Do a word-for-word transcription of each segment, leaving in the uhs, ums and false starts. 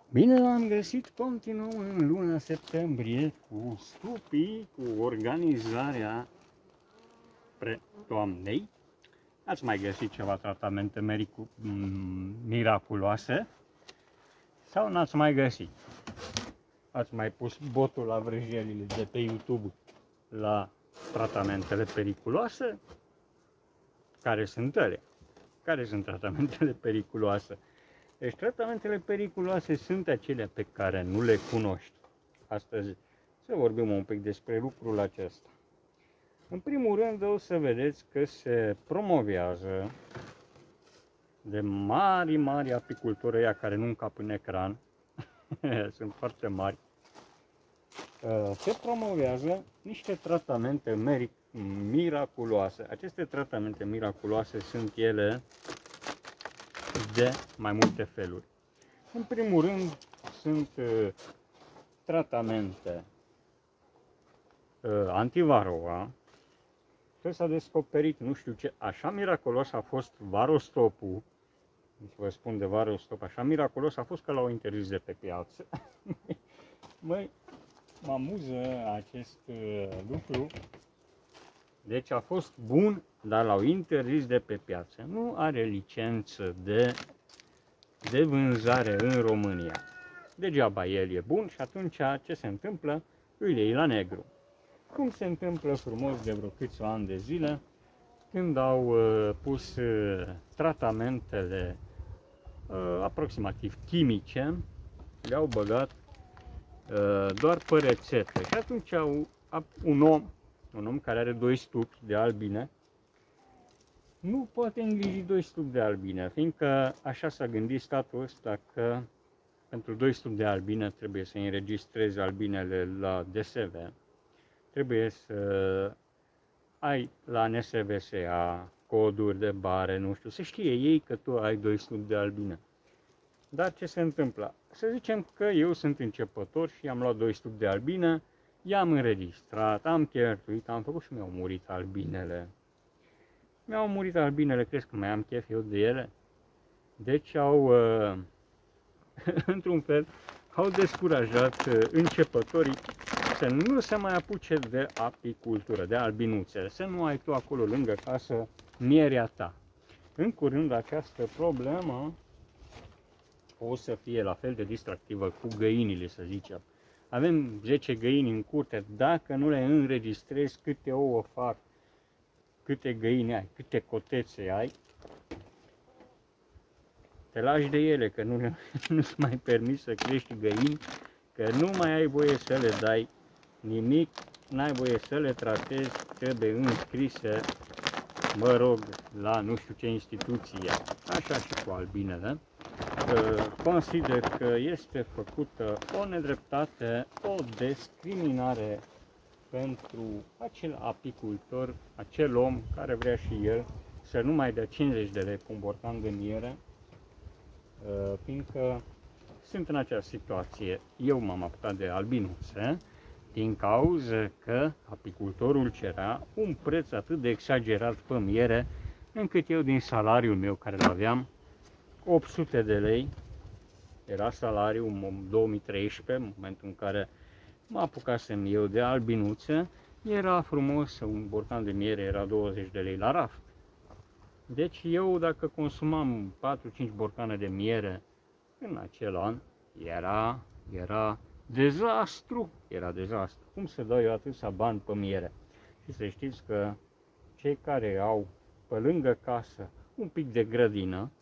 Bine l-am găsit, continuăm în luna septembrie cu stupii, cu organizarea pre-toamnei. Ați mai găsit ceva tratamente mericu- miraculoase sau n-ați mai găsit? Ați mai pus botul la vrăjelile de pe YouTube la tratamentele periculoase? Care sunt ele? Care sunt tratamentele periculoase? Deci tratamentele periculoase sunt acelea pe care nu le cunoști. Astăzi să vorbim un pic despre lucrul acesta. În primul rând o să vedeți că se promovează de mari, mari apicultori ăia care nu încap în ecran. Sunt foarte mari. Se promovează niște tratamente miraculoase. Aceste tratamente miraculoase sunt ele de mai multe feluri. În primul rând sunt uh, tratamente uh, antivarroa. Că s-a descoperit, nu știu ce, așa miraculos a fost varostopul. Deci vă spun de varostop, așa miraculos a fost că l-au interzis de pe piață. Măi, mă amuză acest uh, lucru. Deci a fost bun, dar l-au interzis de pe piață. Nu are licență de, de vânzare în România. Degeaba el e bun și atunci ce se întâmplă? Îl iei la negru. Cum se întâmplă frumos de vreo câțiva ani de zile, când au uh, pus uh, tratamentele uh, aproximativ chimice, le-au băgat uh, doar pe rețetă. Și atunci au, un om Un om care are doi stupi de albine nu poate îngriji doi stupi de albine, fiindcă așa s-a gândit statul ăsta că pentru doi stupi de albine trebuie să înregistrezi albinele la D S V, trebuie să ai la N S V S A coduri de bare, nu știu, să știe ei că tu ai doi stupi de albine. Dar ce se întâmplă? Să zicem că eu sunt începător și am luat doi stupi de albine, i-am înregistrat, am cheltuit, am făcut și mi-au murit albinele. Mi-au murit albinele, crezi că mai am chef eu de ele? Deci au, uh, într-un fel, au descurajat uh, începătorii să nu se mai apuce de apicultură, de albinuțe, să nu ai tu acolo lângă casă mierea ta. În curând această problemă o să fie la fel de distractivă cu găinile, să zicem. Avem zece găini în curte, dacă nu le înregistrezi câte ouă fac, câte găini ai, câte cotețe ai, te lași de ele, că nu, nu-ți mai permis să crești găini, că nu mai ai voie să le dai nimic, n-ai voie să le tratezi, trebuie înscrise, mă rog, la nu știu ce instituție, așa și cu albinele. Consider că este făcută o nedreptate, o discriminare pentru acel apicultor, acel om care vrea și el să nu mai dea cincizeci de lei pe un borcan de miere, fiindcă sunt în această situație. Eu m-am apucat de albinuțe din cauza că apicultorul cerea un preț atât de exagerat pe miere, încât eu din salariul meu care îl aveam, opt sute de lei, era salariul în două mii treisprezece, în momentul în care mă apucasem eu de albinuțe, era frumos, un borcan de miere era douăzeci de lei la raft. Deci eu, dacă consumam patru cinci borcane de miere în acel an, era, era dezastru, era dezastru. Cum să dau eu atâția bani pe miere? Și să știți că cei care au pe lângă casă un pic de grădină,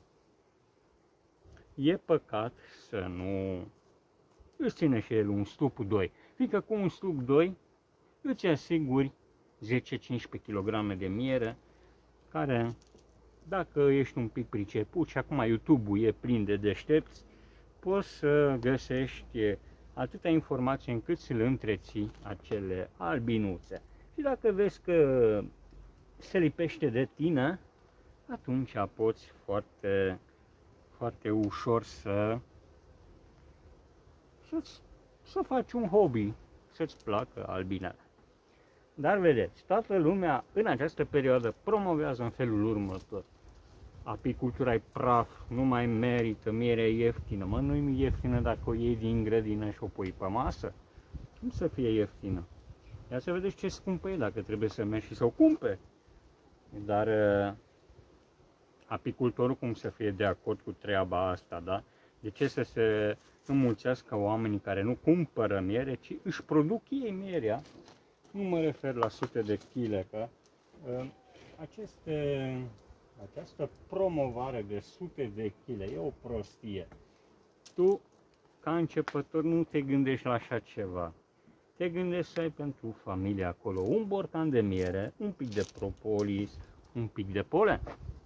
e păcat să nu îți ține și el un stup doi, fiindcă cu un stup doi îți asiguri zece cincisprezece kilograme de miere, care, dacă ești un pic priceput, și acum YouTube-ul e plin de deștepți, poți să găsești atâta informație încât să le întreții acele albinuțe. Și dacă vezi că se lipește de tine, atunci poți foarte foarte ușor să, să, să faci un hobby, să-ți placă albinele. Dar vedeți, toată lumea în această perioadă promovează în felul următor. apicultura e praf, nu mai merită, mierea e ieftină. Mă, nu e ieftină dacă o iei din grădină și o pui pe masă. Cum să fie ieftină? Ia să vedeți ce scumpă e dacă trebuie să mergi și să o cumperi. Dar uh, apicultorul cum să fie de acord cu treaba asta, da? De ce să se înmulțească oamenii care nu cumpără miere, ci își produc ei mierea? Nu mă refer la sute de chile, că uh, aceste, această promovare de sute de chile e o prostie. Tu, ca începător, nu te gândești la așa ceva. Te gândești să ai pentru familie acolo un borcan de miere, un pic de propolis, un pic de polen.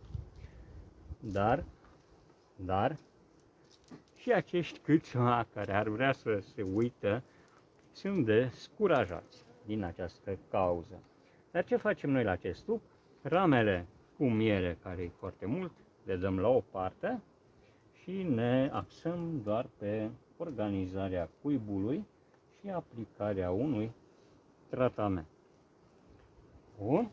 Dar, dar, și acești câțiva care ar vrea să se uită sunt descurajați din această cauză. Dar ce facem noi la acest stup? Ramele cu miere, care e foarte mult, le dăm la o parte și ne axăm doar pe organizarea cuibului și aplicarea unui tratament. Bun.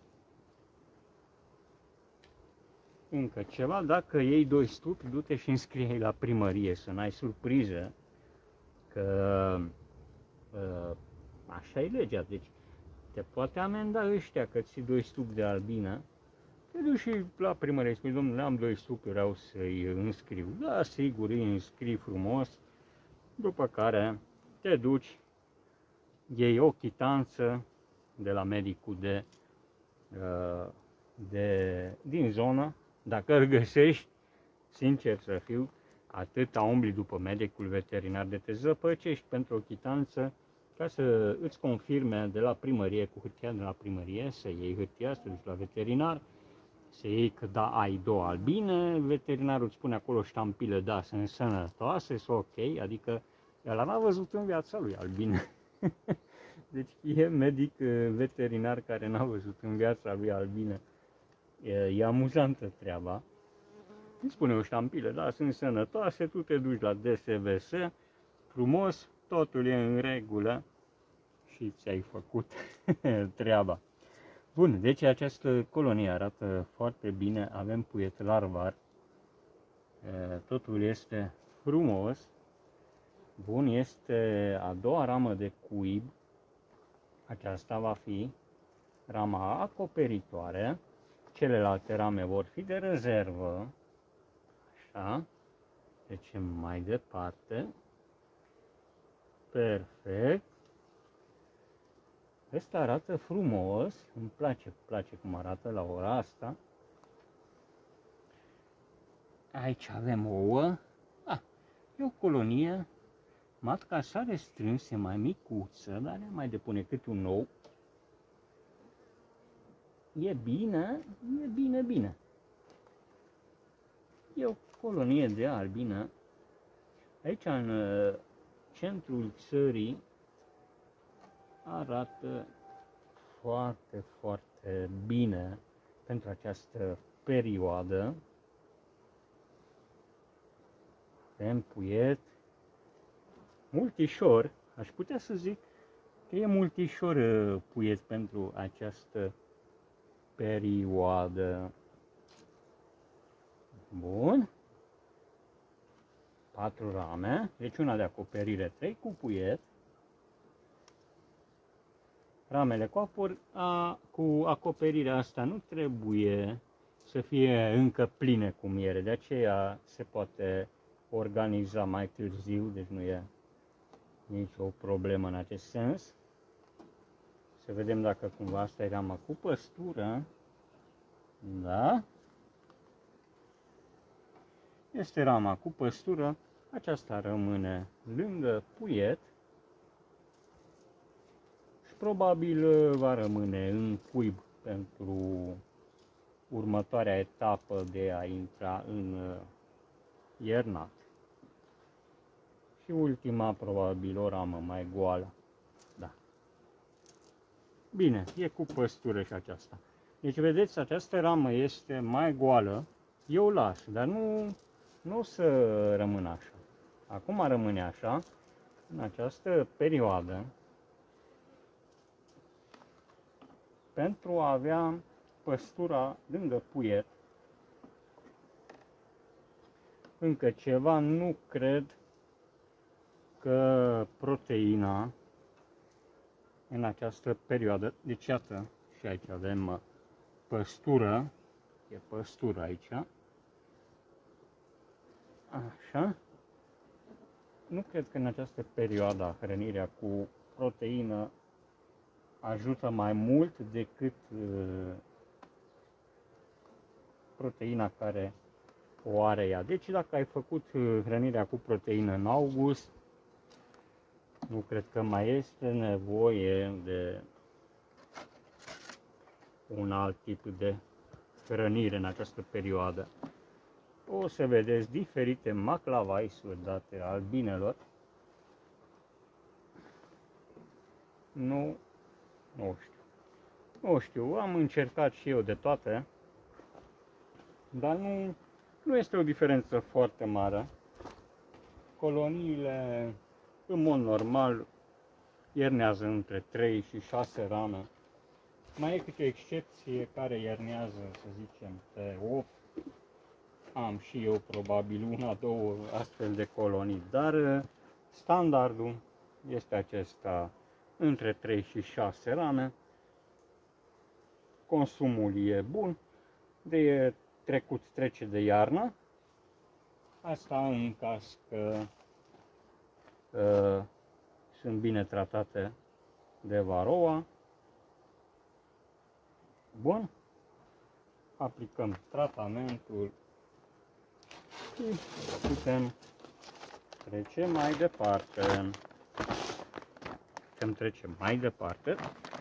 Încă ceva, dacă iei doi stupi, du-te și înscrie-i la primărie, să n-ai surpriză, că uh, așa e legea, deci te poate amenda ăștia că ții doi stupi de albină, te duci și la primărie, spui, domnule, am doi stupi, vreau să-i înscriu. Da, sigur, îi înscrii frumos, după care te duci, iei o chitanță de la medicul de, de, din zonă, dacă îl găsești, sincer să fiu, atâta umbli după medicul veterinar de te zăpăcești pentru o chitanță ca să îți confirme de la primărie, cu hârtia de la primărie, să iei hârtia, să te duci la veterinar, să iei că da, ai două albine, veterinarul îți spune acolo ștampilă, da, sunt sănătoase, sunt ok, adică el n-a văzut în viața lui albine. Deci e medic veterinar care n-a văzut în viața lui albine. E, e amuzantă treaba. Îi spune o ștampilă, da, sunt sănătoase, tu te duci la D S V S, frumos, totul e în regulă și ți-ai făcut treaba. Bun, deci această colonie arată foarte bine, avem puiet larvar, totul este frumos. Bun, este a doua ramă de cuib, aceasta va fi rama acoperitoare, celelalte rame vor fi de rezervă, așa, trecem mai departe, perfect. Ăsta arată frumos, îmi place, îmi place cum arată la ora asta. Aici avem ouă, ah, e o colonie, matca s-a restrâns, e mai micuță, dar ea mai depune cât un ou. E bine, e bine, bine. E o colonie de albină. Aici, în centrul țării, arată foarte, foarte bine pentru această perioadă. Avem puiet multișor, aș putea să zic că e multișor puiet pentru această perioadă. Bun. Patru rame, deci una de acoperire, trei cu puiet. Ramele cu, apor, a, cu acoperirea asta nu trebuie să fie încă pline cu miere, de aceea se poate organiza mai târziu, deci nu e nicio problemă în acest sens. Să vedem dacă cumva asta e rama cu păstură. Da? Este rama cu păstură, aceasta rămâne lângă puiet și probabil va rămâne în cuib pentru următoarea etapă de a intra în iernat. Și ultima, probabil, o ramă mai goală. Da. Bine, e cu păstură și aceasta. Deci, vedeți, această ramă este mai goală. Eu las, dar nu, nu o să rămână așa. Acum rămâne așa, în această perioadă, pentru a avea păstura lângă puiet încă ceva, nu cred că proteina în această perioadă, deci iată, și aici avem păstură, e păstură aici, așa, nu cred că în această perioadă hrănirea cu proteină ajută mai mult decât uh, proteina care o are ea. Deci dacă ai făcut hrănirea cu proteină în august, nu cred că mai este nevoie de un alt tip de hrănire în această perioadă. O să vedeți diferite maclavaisuri date albinelor. Nu, nu știu. Nu știu, am încercat și eu de toate, dar nu, nu este o diferență foarte mare. Coloniile, în mod normal, iernează între trei și șase rane. Mai e câte o excepție care iernează, să zicem, pe opt. Am și eu probabil una, două astfel de colonii, dar standardul este acesta, între trei și șase rane. Consumul e bun, de trecut trece de iarnă. Asta în caz că uh, sunt bine tratate de varoa. Bun, aplicăm tratamentul și putem trece mai departe. Putem trece mai departe.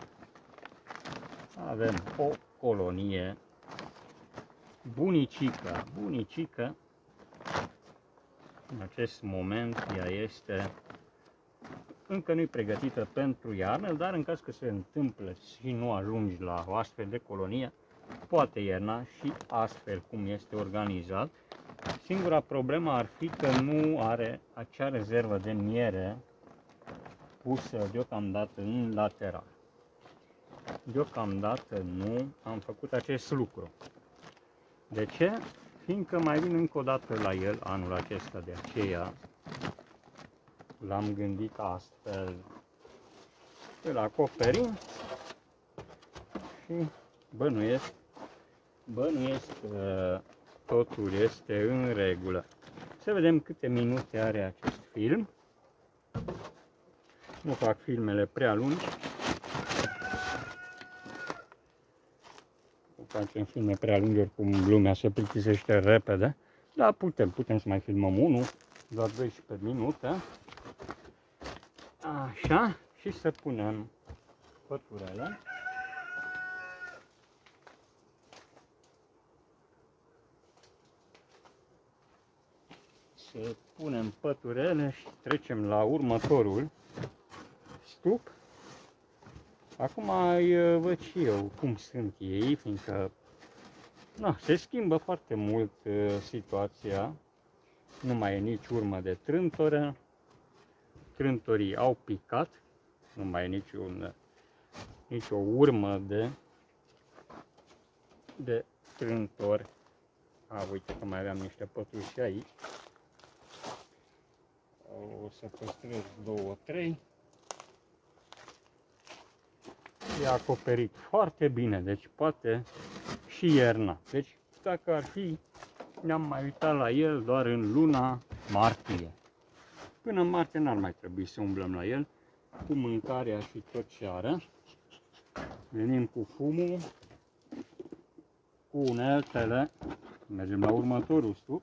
Avem o colonie bunicică. Bunicică, în acest moment, ea este încă nu-i pregătită pentru iarnă, dar în caz că se întâmplă și nu ajungi la o astfel de colonie, poate ierna și astfel cum este organizat. Singura problemă ar fi că nu are acea rezervă de miere pusă deocamdată în lateral. Deocamdată nu am făcut acest lucru. De ce? Fiindcă mai vin încă o dată la el anul acesta, de aceea l-am gândit astfel. Îl acoperim și bănuiesc, bănuiesc că totul este în regulă. Să vedem câte minute are acest film. Nu fac filmele prea lungi. Nu facem filme prea lungi, oricum lumea se plictisește repede. Dar putem, putem să mai filmăm unul, doar doisprezece minute. Așa, și să punem păturele. Să punem păturele și trecem la următorul stup. Acum văd și eu cum sunt ei, fiindcă na, se schimbă foarte mult uh, situația. Nu mai e nici urmă de trântore. Trântorii au picat. Nu mai e niciun, nici o urmă de, de trântori. A, uite că mai aveam niște pături și aici. O să păstrez două, trei. E acoperit foarte bine, deci poate și ierna. Deci dacă ar fi, ne-am mai uitat la el doar în luna martie. Până în martie n-ar mai trebui să umblăm la el, cu mâncarea și tot ce are. Venim cu fumul, cu uneltele, mergem la următorul stup.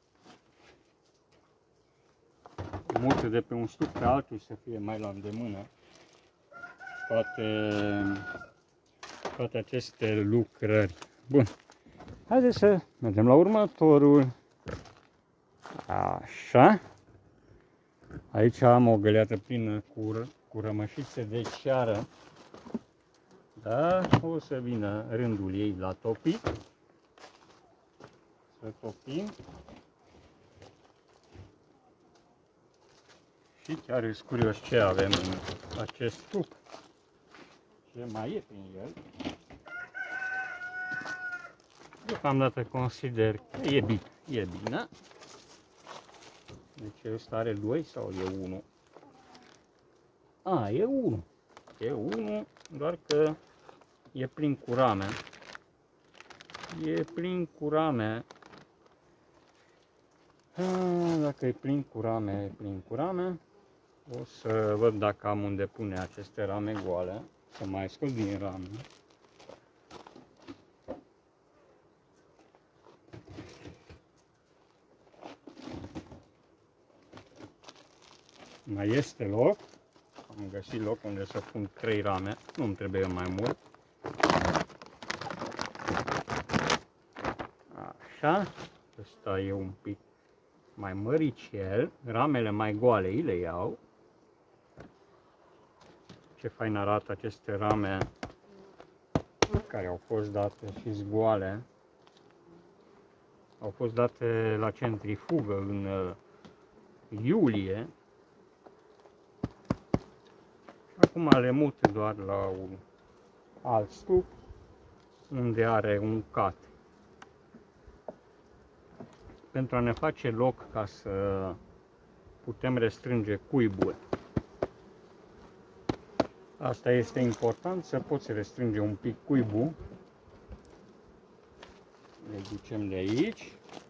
Multe de pe un stup pe altul să fie mai la îndemână. Toate, toate aceste lucrări. Bun. Haideți să mergem la următorul. Așa. Aici am o găleată plină cu, cu rămășițe de ceară. Da, o să vină rândul ei la topit. Să topim. Și chiar sunt curios ce avem în acest stup. Ce mai e prin el. Deocamdată consider că e bine. E bine. Deci ăsta are doi sau e unu? A, e unu. E unu, doar că e plin cu rame. E plin cu rame. A, dacă e plin cu rame, e plin cu rame. O să văd dacă am unde pune aceste rame goale. Să mai scot din rame. Mai este loc. Am găsit loc unde să pun trei rame. Nu-mi trebuie mai mult. Așa. Ăsta e un pic mai măricel. Ramele mai goale îi le iau. Ce fain arată aceste rame care au fost date și goale. Au fost date la centrifugă în iulie. Acum le mut doar la un alt stup unde are un cat. Pentru a ne face loc ca să putem restrânge cuibul. Asta este important, să poți restrânge un pic cuibul. Le ducem de aici.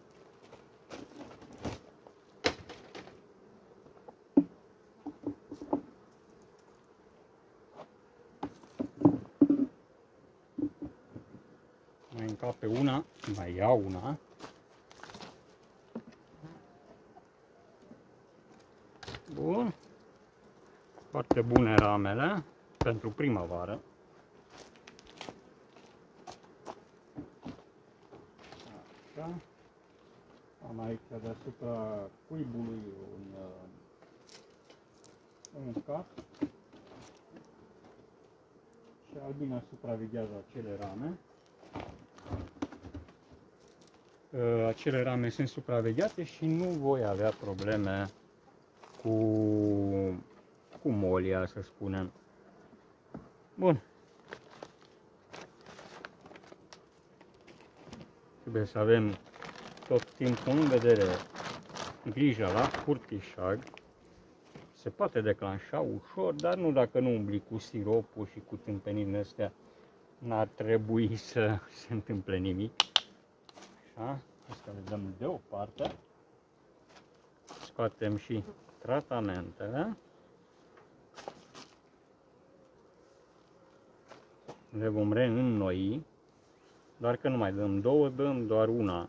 Mai încape una, mai iau una. Bun. Foarte bune ramele pentru primăvară. Așa. Am aici deasupra cuibului un, un cap. Și Albina supraveghează acele rame. Acele rame sunt supravegheate și nu voi avea probleme cu, cu molia, să spunem. Bun. Trebuie să avem tot timpul în vedere grija la furtișag. Se poate declanșa ușor, dar nu dacă nu umbli cu siropul și cu tâmpenile astea. N-ar trebui să se întâmple nimic. Așa, asta le dăm deoparte. Scoatem și tratamentele. Le vom reînnoi, doar că nu mai dăm două, dăm doar una.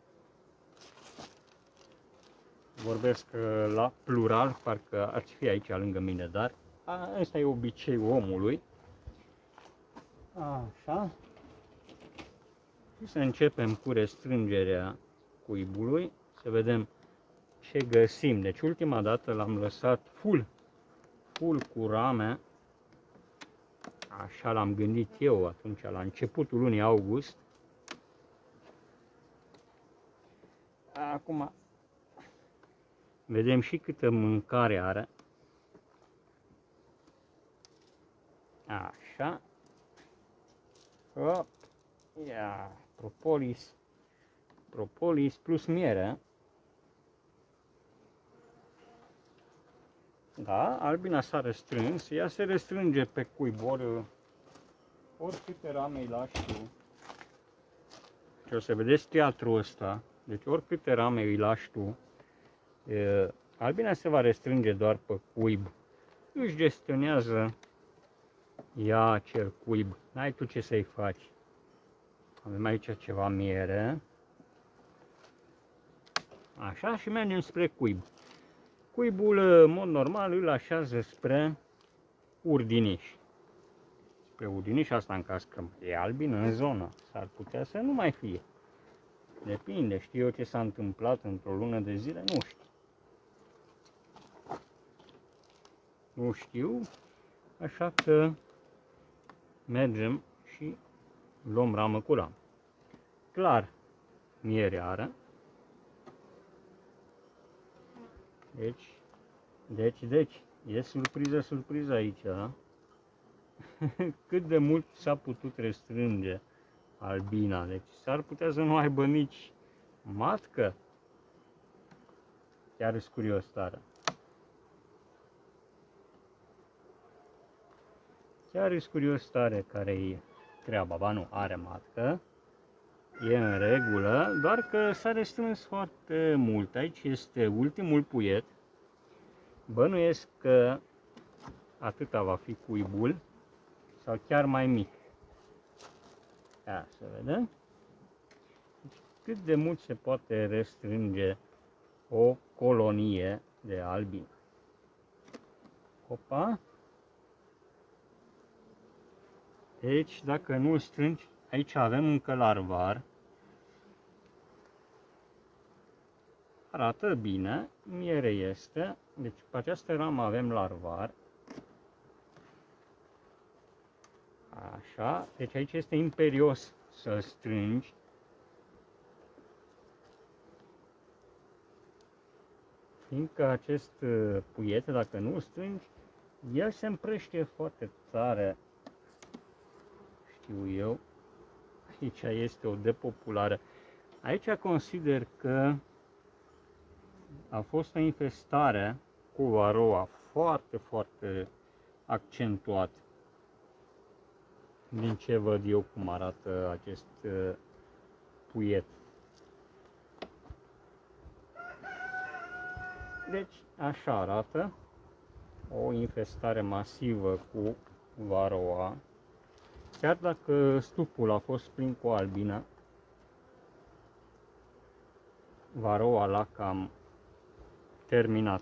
Vorbesc la plural, parcă ar fi aici lângă mine, dar ăsta e obiceiul omului. Așa. Și să începem cu restrângerea cuibului, să vedem ce găsim. Deci ultima dată l-am lăsat full, full cu rame. Așa l-am gândit eu atunci, la începutul lunii august. Acum vedem și câtă mâncare are. Așa. Hop. Ia, propolis. Propolis plus miere. Da, Albina s-a restrâns, ea se restrânge pe cuib, ori, oricâte rame îi lași tu. Și o să vedeți teatrul ăsta, deci oricâte rame îi lași tu, e, Albina se va restrânge doar pe cuib. Își gestionează ea acel cuib, n-ai tu ce să-i faci. Avem aici ceva miere. Așa, și mergem spre cuib. Cuibul, în mod normal, îl așează spre urdiniș. Spre urdiniș, asta în caz că e albin în zonă. S-ar putea să nu mai fie. Depinde, știu eu ce s-a întâmplat într-o lună de zile, nu știu. Nu știu, așa că mergem și luăm ramă cu ramă. Clar, miere are. Deci, deci, deci, e surpriză, surpriză aici, da? Cât de mult s-a putut restrânge Albina, deci s-ar putea să nu aibă nici matcă. Chiar sunt curios tare. Chiar sunt curios tare care-i treaba. Ba nu, are matcă. E în regulă, doar că s-a restrâns foarte mult. Aici este ultimul puiet. Bănuiesc că atâta va fi cuibul sau chiar mai mic. Ia să vedem. Deci, cât de mult se poate restrânge o colonie de albine. Opa! Deci, dacă nu îl strângi, aici avem încă larvar. Arată bine, miere este. Deci, pe această ramă avem larvar. Așa, deci aici este imperios să strângi. Fiindcă acest puiet, dacă nu îl strângi, el se împrăștie foarte tare. Știu eu. Aici este o depopulare. Aici consider că a fost o infestare cu varoa foarte, foarte accentuată. Din ce văd eu cum arată acest puiet. Deci așa arată o infestare masivă cu varoa. Chiar dacă stupul a fost plin cu albină, varoa l-a cam terminat.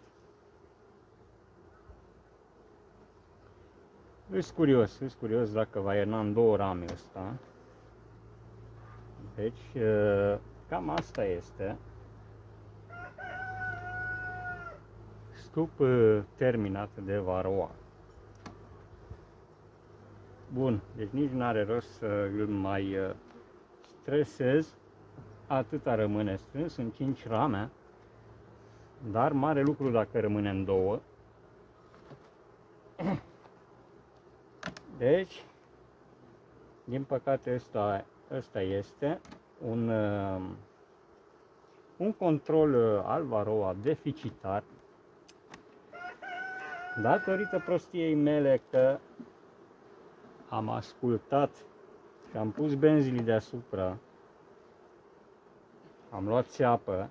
Îs curios, îs curios dacă va ierna în două rame ăsta. Deci, cam asta este. Stup terminat de varoa. Bun, deci nici nu are rost să îl mai stresez. Atâta rămâne strâns în cinci rame. Dar mare lucru dacă rămâne în două. Deci, din păcate ăsta, ăsta este un, un control al varoa deficitar. Datorită prostiei mele că am ascultat și am pus benzile deasupra, am luat țeapă.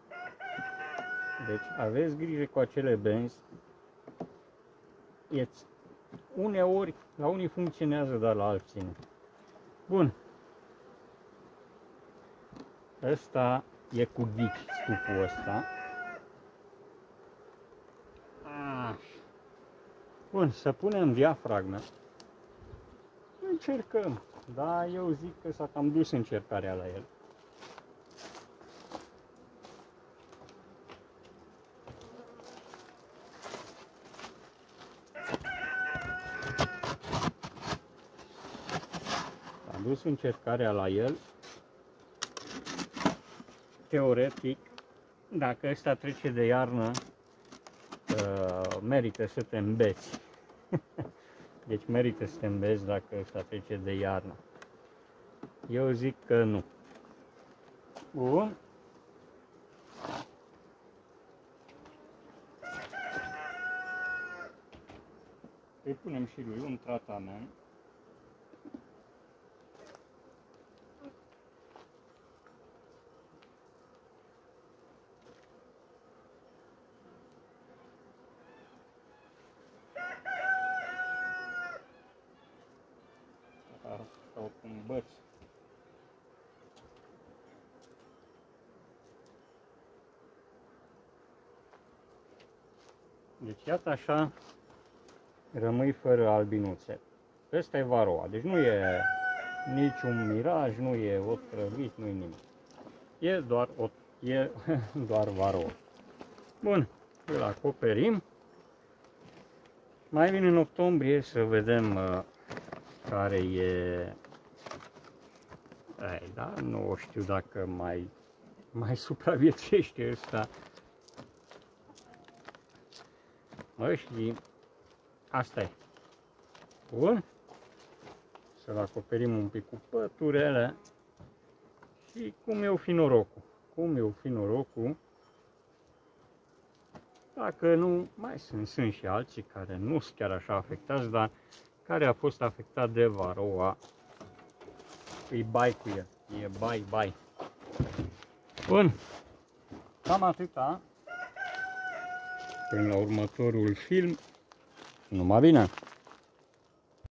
Deci aveți grijă cu acele benzi. Eți, uneori, la unii funcționează, dar la alții nu. Bun. Ăsta e cu dici, stupul ăsta. Bun, să punem diafragme. Încercăm. Da, eu zic că s-a cam dus încercarea la el. S-a dus încercarea la el. Teoretic, dacă ăsta trece de iarnă, uh, merită să te îmbeți. Deci merită să te îmbeți dacă ăsta trece de iarnă. Eu zic că nu. Bun. Îi punem și lui un tratament. Sau cu un băț. Deci iată așa rămâi fără albinuțe. Ăsta e varoa, deci nu e niciun miraj, nu e otrăvit, nu e nimic. E doar, o, e doar varoa. Bun, îl acoperim. Mai vin în octombrie să vedem uh, care e. Ai, da, nu știu dacă mai, mai supraviețuiește ăsta. Mă știi, asta e. Bun. Să-l acoperim un pic cu păturele. Și cum eu fi norocul. Cum eu fi norocul. Dacă nu, mai sunt, sunt și alții care nu sunt chiar așa afectați, dar care a fost afectat de varoa, îi bai cu el, e bai, bai. Bun, cam atâta. Până la următorul film, numai bine!